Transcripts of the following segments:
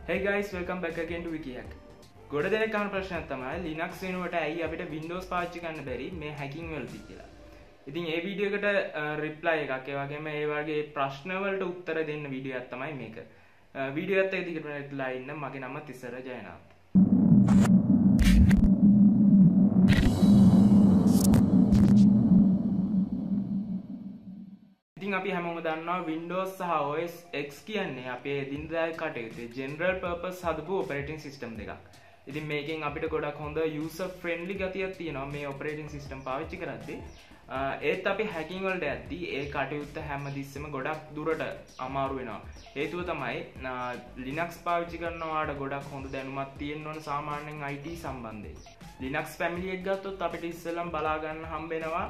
Hey guys, welcome back again to Wikihack. ගොඩ දෙනෙක් අහන ප්‍රශ්නයක් තමයි Linux වෙනුවට ඇයි අපිට Windows පාවිච්චි කරන්න බැරි මේ hacking වලදී කියලා. ඉතින් මේ වීඩියෝ එකට reply එකක් ඒ වගේම ඒ වගේ ප්‍රශ්න වලට උත්තර දෙන්න වීඩියෝ එකක් තමයි මේක. වීඩියෝ එකත් එක දිගටම ඉట్లా ඉන්න මගේ නම තිසර ජයනාත්. ඉතින් අපි හැමෝම දන්නවා Windows සහ OS X කියන්නේ අපේ එදිනදා කටයුත්තේ general purpose හදපු operating system දෙකක්. ඉතින් මේකෙන් අපිට ගොඩක් හොඳ user friendly ගතියක් තියෙනවා මේ operating system පාවිච්චි කරද්දී. ඒත් අපි hacking වලට යද්දී ඒ කටයුත්ත හැමතිස්සෙම ගොඩක් දුරට අමාරු වෙනවා. හේතුව තමයි Linux පාවිච්චි කරනවාට ගොඩක් හොඳ දැනුමක් තියෙන්න ඕන සාමාන්‍යයෙන් IT සම්බන්ධයෙන්. Linux family එක ගත්තොත් අපිට ඉස්සෙල්ලම බලා ගන්න හම්බ වෙනවා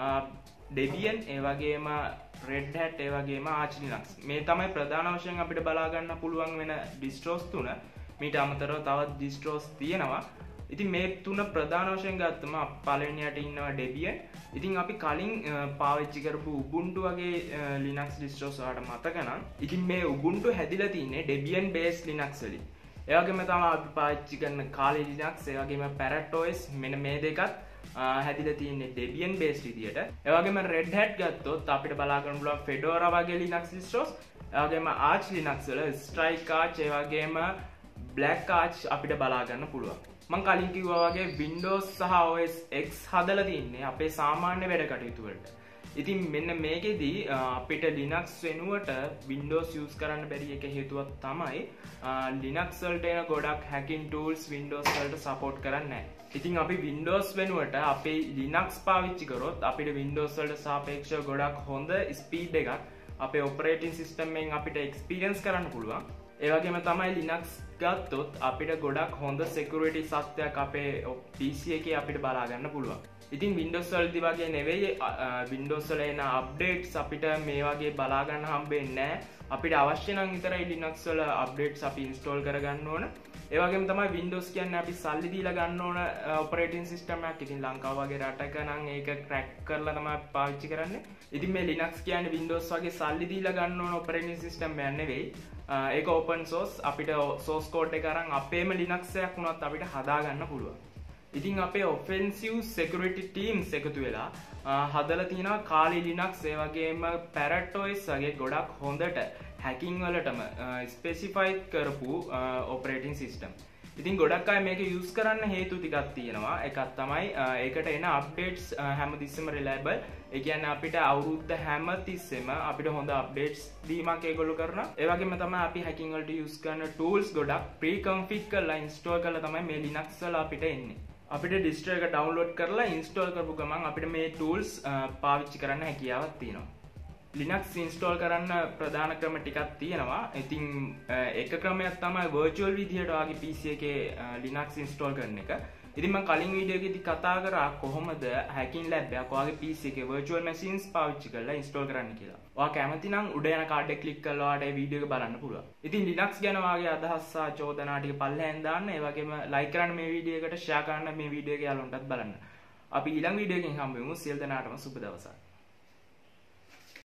Debian ඒ වගේම Red Hat ඒ වගේම Arch Linux. මේ තමයි ප්‍රධාන වශයෙන් අපිට බලා ගන්න පුළුවන් වෙන distros තුන. මීට අමතරව තවත් distros තියෙනවා. ඉතින් මේ තුන ප්‍රධාන වශයෙන් ගත්තම පළවෙනියට ඉන්නවා Debian. ඉතින් අපි කලින් පාවිච්චි කරපු Ubuntu වගේ Linux distros වලට මතක නම් ඉතින් මේ Ubuntu හැදිලා තින්නේ Debian based Linux වලින්. ඒ වගේම තමයි අපි පාවිච්චි කරන Kali Linux ඒ වගේම Parrot OS මෙන්න මේ දෙකත් හැදිලා තියෙන්නේ Debian based විදියට. ඒ වගේම Red Hat ගත්තොත් අපිට බලා ගන්න පුළුවන් Fedora වගේ Linux distros. ඒ වගේම Arch Linux වල Strike Arch ඒ වගේම Black Arch අපිට බලා ගන්න පුළුවන්. මම කලින් කිව්වා වගේ Windows සහ OS X හදලා තින්නේ අපේ සාමාන්‍ය වැඩ කටයුතු වලට. ඉතින් මෙන්න මේකෙදී අපිට Linux වෙනුවට Windows use කරන්න බැරි එක හේතුවක් තමයි Linux වලට එන ගොඩක් hacking tools Windows වලට support කරන්නේ නැහැ. ඉතින් අපි Windows වෙනුවට අපේ Linux පාවිච්චි කරොත් අපිට Windows වලට සාපේක්ෂව ගොඩක් හොඳ speed එකක් අපේ operating system එකෙන් අපිට experience කරන්න පුළුවන්. ඒ වගේම තමයි Linux ගත්තොත් අපිට ගොඩක් හොඳ security සත්‍යයක් අපේ PC එකේ අපිට බලා ගන්න පුළුවන්. ඉතින් Windows වලදී වගේ නෙවෙයි Windows වල එන updates අපිට මේ වගේ බලා ගන්න හම්බෙන්නේ නැහැ. අපිට අවශ්‍ය නම් විතරයි Linux වල updates අපි install කරගන්න ඕන. ඒ වගේම තමයි Windows කියන්නේ අපි සල්ලි දීලා ගන්න ඕන operating system එකක්. ඉතින් ලංකාව වගේ රටක නම් ඒක crack කරලා තමයි පාවිච්චි කරන්නේ. ඉතින් මේ Linux කියන්නේ Windows වගේ සල්ලි දීලා ගන්න ඕන operating system එකක් නෙවෙයි. ඒක open source අපිට source code එක අරන් අපේම Linux එකක් වුණත් අපිට හදා ගන්න පුළුවන්. ඉතින් අපේ offensive security teams එකතු වෙලා හදලා තියෙනවා Kali Linux ඒ වගේම Parrot OS වගේ ගොඩක් හොඳට hacking වලටම specify කරපු operating system. ඉතින් ගොඩක් අය මේක use කරන්න හේතු ටිකක් තියෙනවා. එකක් තමයි ඒකට එන updates හැමතිස්සෙම reliable. ඒ කියන්නේ අපිට අවුරුද්ද හැමතිස්සෙම අපිට හොඳ updates දීමක් ඒගොල්ලෝ කරනවා. ඒ වගේම තමයි අපි hacking වලට use කරන tools ගොඩක් pre-config කරලා install කරලා තමයි මේ Linux වල අපිට එන්නේ. අපිට distro එක download කරලා install කරපු ගමන් අපිට මේ tools පාවිච්චි කරන්න හැකියාවක් තියෙනවා. Linux install කරන්න ප්‍රධාන ක්‍රම ටිකක් තියෙනවා. ඉතින් එක ක්‍රමයක් තමයි virtual විදිහට ඔයාගේ PC එකේ Linux install කරන එක. ඉතින් මම කලින් වීඩියෝ එකේදී කතා කරා කොහොමද hacking lab එකක් ඔයාගේ PC එකේ virtual machines පාවිච්චි කරලා install කරන්න කියලා. ඔයා කැමති නම් උඩ යන කාඩ් එක ක්ලික් කරලා ඔයාට මේ වීඩියෝ එක බලන්න පුළුවන්. ඉතින් Linux ගැන ඔයාගේ අදහස් සහ චෝදනා ටික පල්ලෙහෙන් දාන්න. ඒ වගේම like කරන්න මේ වීඩියෝ එකට, share කරන්න මේ වීඩියෝ එක යාළුවන්ටත් බලන්න. අපි ඊළඟ වීඩියෝ එකකින් හම්බ වෙමු. සියලු දෙනාටම සුබ දවසක්.